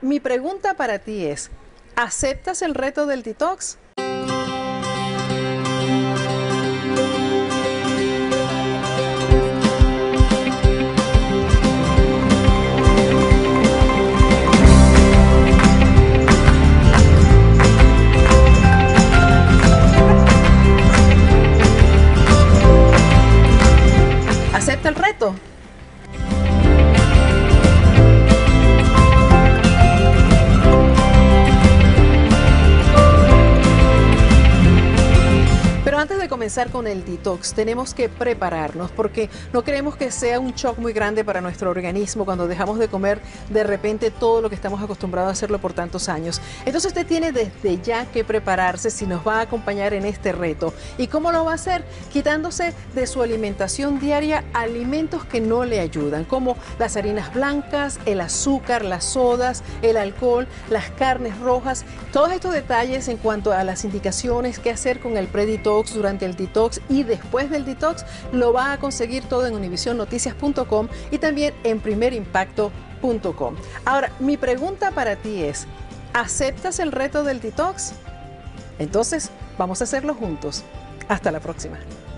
mi pregunta para ti es, ¿aceptas el reto del detox? ¿Acepta el reto? Pero antes de comenzar con el detox, tenemos que prepararnos porque no queremos que sea un shock muy grande para nuestro organismo cuando dejamos de comer de repente todo lo que estamos acostumbrados a hacerlo por tantos años. Entonces usted tiene desde ya que prepararse si nos va a acompañar en este reto. ¿Y cómo lo va a hacer? Quitándose de su alimentación diaria alimentos que no le ayudan, como las harinas blancas, el azúcar, las sodas, el alcohol, las carnes rojas. Todos estos detalles en cuanto a las indicaciones, qué hacer con el pre-detox, durante el detox y después del detox, lo va a conseguir todo en univisionnoticias.com y también en primerimpacto.com. Ahora, mi pregunta para ti es, ¿aceptas el reto del detox? Entonces, vamos a hacerlo juntos. Hasta la próxima.